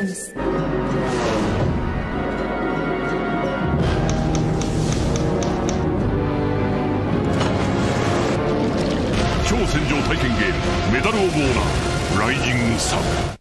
Greetings. 超戦場体験ゲームメダル・オブ・オーナーライジングサン。